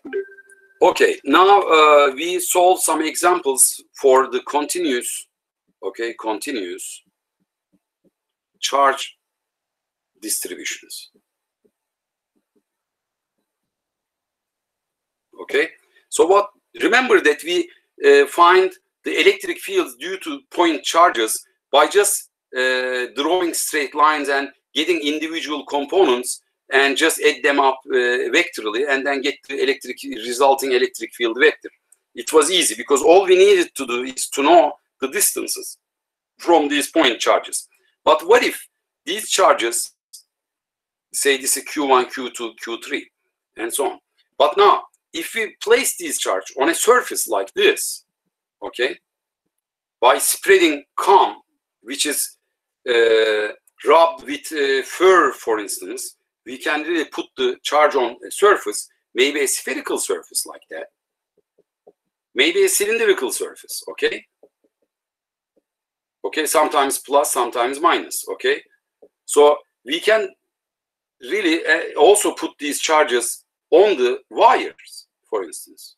Okay, now we solve some examples for the continuous, okay, continuous charge distributions. Okay, so what? Remember that we find the electric fields due to point charges by just drawing straight lines and getting individual components and just add them up vectorally and then get the resulting electric field vector. It was easy because all we needed to do is to know the distances from these point charges. But what if these charges, say this is Q1, Q2, Q3, and so on. But now, if we place these charges on a surface like this, okay, by spreading COM, which is rubbed with fur, for instance, we can really put the charge on a surface, maybe a spherical surface like that, maybe a cylindrical surface, okay? Okay, sometimes plus, sometimes minus, okay? So we can really also put these charges on the wires, for instance.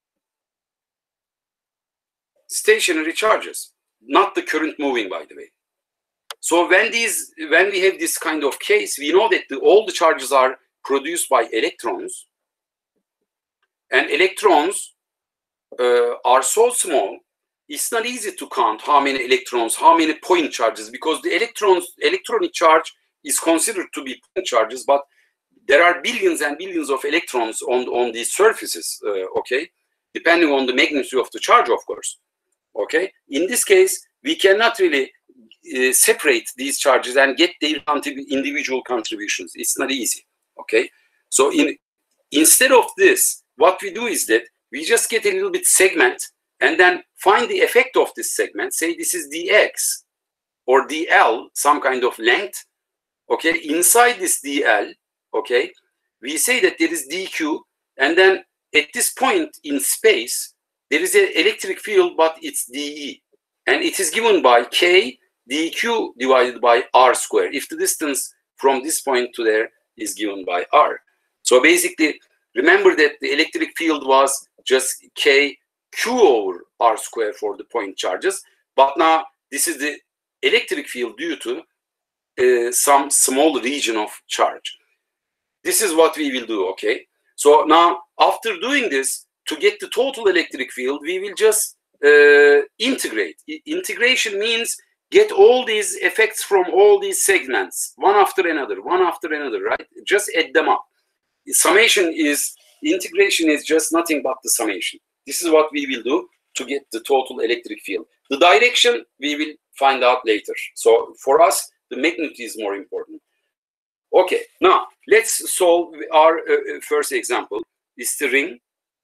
Stationary charges, not the current moving, by the way. So when we have this kind of case, we know that all the charges are produced by electrons, and electrons are so small, it's not easy to count how many electrons, how many point charges, because the electronic charge is considered to be point charges, but there are billions and billions of electrons on these surfaces, okay, depending on the magnitude of the charge, of course, okay. In this case, we cannot really separate these charges and get their individual contributions. It's not easy, okay. So instead of this, what we do is that we just get a little bit segment and then find the effect of this segment. Say this is dx or dl, some kind of length, okay. Inside this dl, okay, we say that there is dq, and then at this point in space, there is an electric field, but it's dE, and it is given by k dq divided by r square, if the distance from this point to there is given by r. So basically, remember that the electric field was just k q over r square for the point charges, but now this is the electric field due to some small region of charge. This is what we will do, okay? So now, after doing this, to get the total electric field, we will just integrate. Integration means get all these effects from all these segments, one after another, right? Just add them up. Integration is just nothing but the summation. This is what we will do to get the total electric field. The direction, we will find out later. So for us, the magnitude is more important. Okay, now let's solve our first example. It's the ring.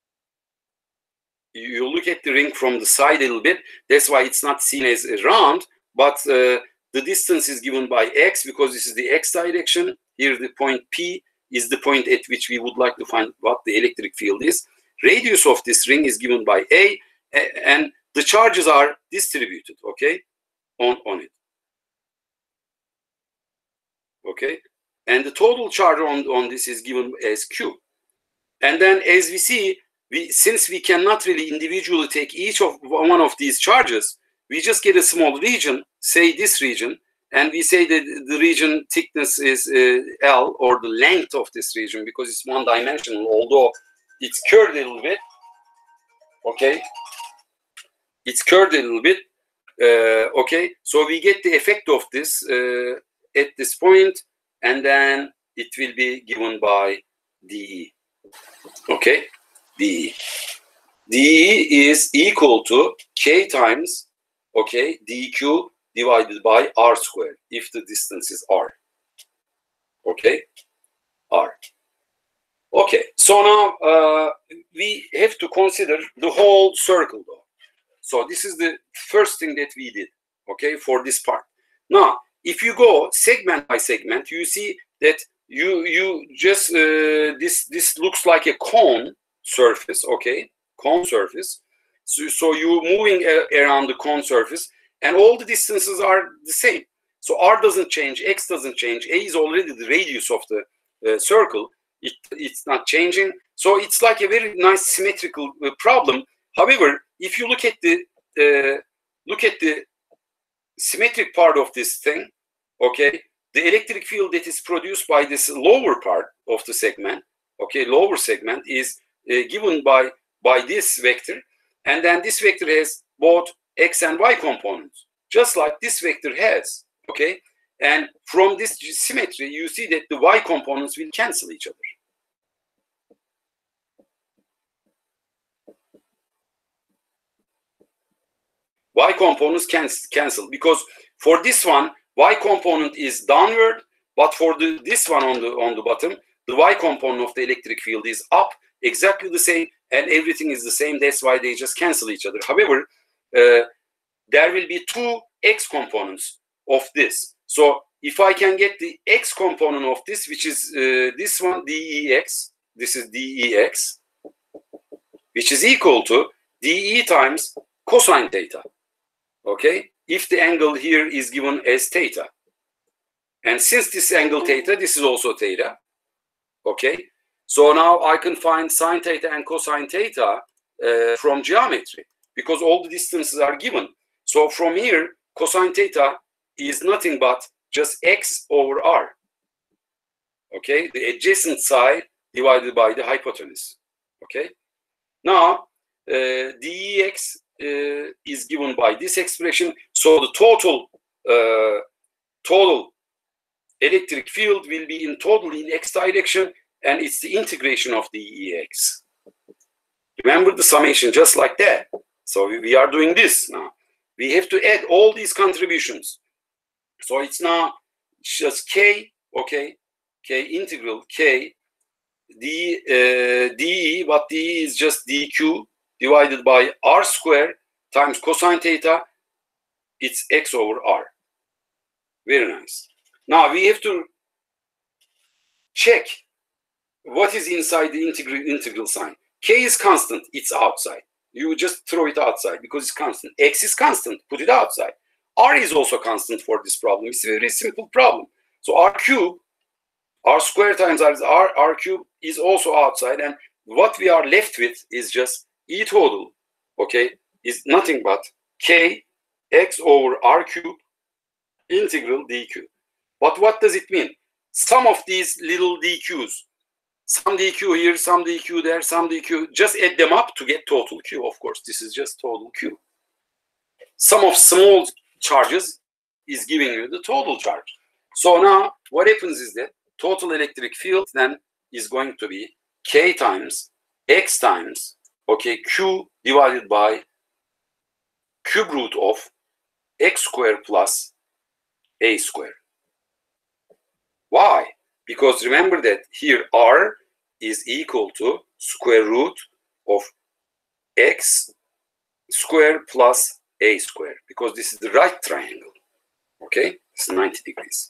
You look at the ring from the side a little bit. That's why it's not seen as a round, but the distance is given by x because this is the x direction. Here the point P is the point at which we would like to find what the electric field is. Radius of this ring is given by a, and the charges are distributed, okay, on it. Okay, and the total charge on this is given as Q. And then as we see, since we cannot really individually take each of one of these charges, we just get a small region, say this region, and we say that the region thickness is L, or the length of this region, because it's one-dimensional, although it's curved a little bit. Okay, it's curved a little bit. Okay, so we get the effect of this at this point, and then it will be given by dE. Okay, dE. dE is equal to k times, okay, dq divided by r squared, if the distance is r. Okay, r. Okay, so now we have to consider the whole circle, though. So this is the first thing that we did, okay, for this part. Now, if you go segment by segment, you see that you just this looks like a cone surface, okay, cone surface. So you're moving around the cone surface, and all the distances are the same. So r doesn't change, x doesn't change, a is already the radius of the circle. It's not changing. So it's like a very nice symmetrical problem. However, if you look at the symmetric part of this thing, okay, the electric field that is produced by this lower part of the segment, okay, lower segment is given by this vector, and then this vector has both x and y components, just like this vector has, okay? And from this symmetry, you see that the y components will cancel each other. Y components cancel because for this one, y component is downward, but for this one on the bottom, the y component of the electric field is up, exactly the same, and everything is the same. That's why they just cancel each other. However, there will be two x components of this. So if I can get the x component of this, which is this one, DEX, this is DEX, which is equal to DE times cosine theta, okay? If the angle here is given as theta. And since this angle theta, this is also theta, okay? So now I can find sine theta and cosine theta from geometry because all the distances are given. So from here, cosine theta is nothing but just x over r, okay? The adjacent side divided by the hypotenuse, okay? Now, dEx is given by this expression. So the total electric field will be in x direction, and it's the integration of dEx. Remember the summation just like that. So we are doing this now. We have to add all these contributions. So it's now just k, okay, k integral k dE, but dE is just dq divided by r squared times cosine theta. It's x over r. Very nice. Now we have to check what is inside the integral sign. K is constant, it's outside. You just throw it outside because it's constant. X is constant, put it outside. R is also constant for this problem. It's a very simple problem. So r cube, r squared times r cube is also outside. And what we are left with is just E total, okay, is nothing but K x over r cube integral dq. But what does it mean? Some of these little dq's, some dq here, some dq there, some dq, just add them up to get total q. Of course, this is just total q. Sum of small charges is giving you the total charge. So now what happens is that total electric field then is going to be k times x times, okay, q divided by cube root of x squared plus a squared. Why? Because remember that here r is equal to square root of x squared plus a squared, because this is the right triangle, okay? It's 90 degrees.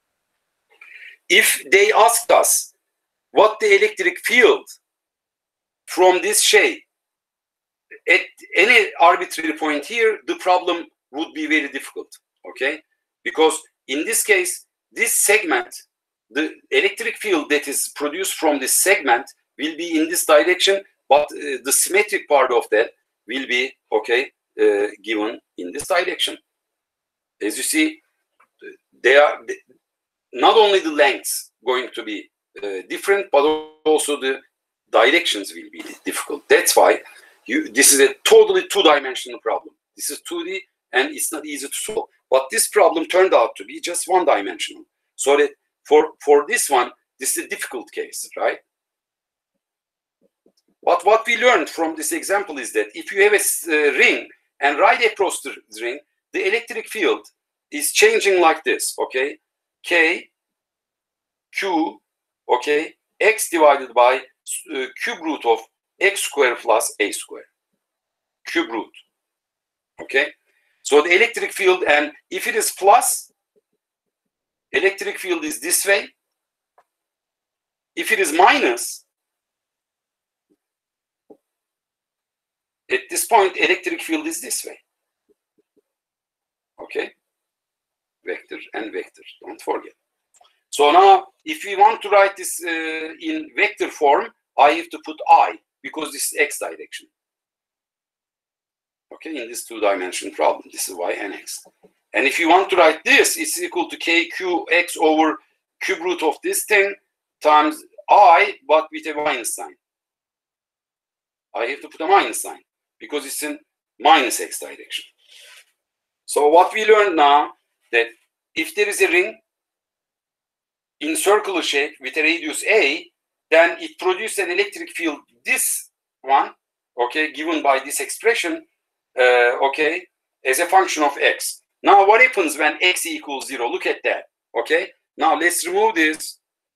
If they asked us what the electric field from this shape at any arbitrary point here, the problem would be very difficult, okay? Because in this case, this segment, the electric field that is produced from this segment will be in this direction, but the symmetric part of that will be, okay, given in this direction. As you see, they are not only the lengths going to be different, but also the directions will be difficult. That's why this is a totally two-dimensional problem. This is 2D and it's not easy to solve. But this problem turned out to be just one-dimensional. So that for this one, this is a difficult case, right? But what we learned from this example is that if you have a ring and right across the ring, the electric field is changing like this, okay? K, Q, okay, x divided by cube root of x squared plus a squared. Cube root, okay? So the electric field, and if it is plus, electric field is this way. If it is minus, at this point, electric field is this way. Okay? Vector and vector, don't forget. So now, if we want to write this in vector form, I have to put I, because this is x direction. Okay, in this two-dimensional problem, this is y and x. And if you want to write this, it's equal to kqx over cube root of this thing times I, but with a minus sign. I have to put a minus sign because it's in minus x direction. So what we learned now, that if there is a ring in circular shape with a radius a, then it produces an electric field, this one, okay, given by this expression, okay, as a function of x. Now what happens when x equals 0? Look at that, okay? Now let's remove this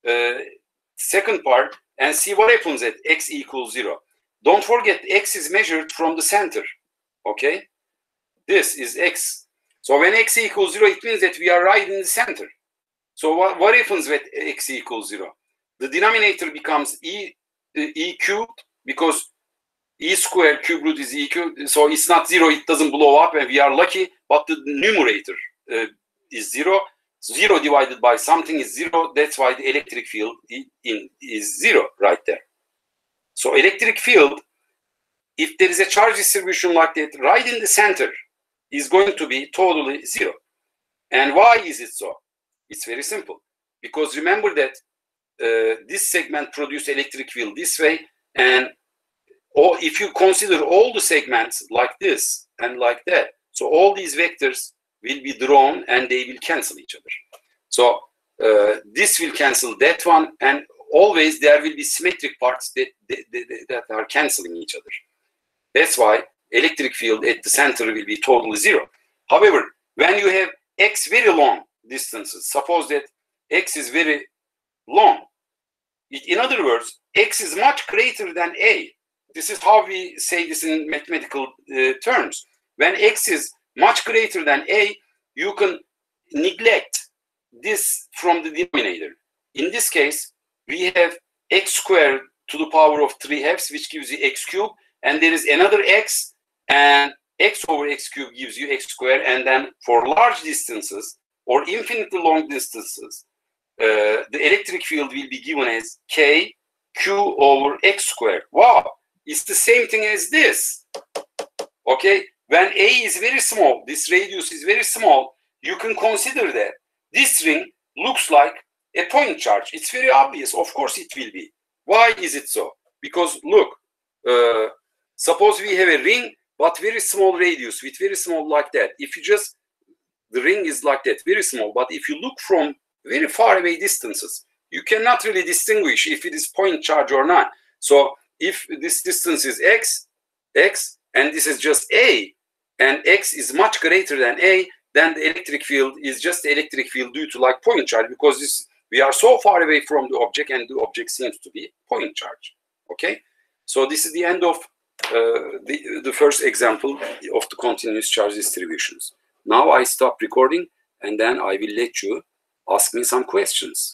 second part and see what happens at x equals 0. Don't forget, x is measured from the center, okay? This is x. So when x equals 0, it means that we are right in the center. So what happens with x equals 0? The denominator becomes e cubed, because e squared cube root is e cubed. So it's not 0, it doesn't blow up, and we are lucky. But the numerator is 0. 0 divided by something is 0. That's why the electric field is 0 right there. So electric field, if there is a charge distribution like that right in the center, is going to be totally 0. And why is it so? It's very simple. Because remember that this segment produces electric field this way, and if you consider all the segments like this and like that, so all these vectors will be drawn and they will cancel each other. So this will cancel that one, and always there will be symmetric parts that are canceling each other. That's why electric field at the center will be totally 0. However, when you have x very long distances, suppose that x is very long, in other words, x is much greater than a. This is how we say this in mathematical terms. When x is much greater than a, you can neglect this from the denominator. In this case, we have x squared to the power of 3/2, which gives you x cubed, and there is another x, and x over x cubed gives you x squared, and then for large distances or infinitely long distances, the electric field will be given as k q over x squared. Wow, it's the same thing as this. Okay, when a is very small, this radius is very small, you can consider that this ring looks like a point charge. It's very obvious. Of course it will be. Why is it so? Because look, suppose we have a ring but very small radius with very small like that. If you just, the ring is like that, very small, but if you look from very far away distances, you cannot really distinguish if it is point charge or not. So if this distance is x, and this is just a, and x is much greater than a, then the electric field is just the electric field due to like point charge, because we are so far away from the object, and the object seems to be point charge. Okay, so this is the end of the first example of the continuous charge distributions. Now I stop recording, and then I will let you ask me some questions.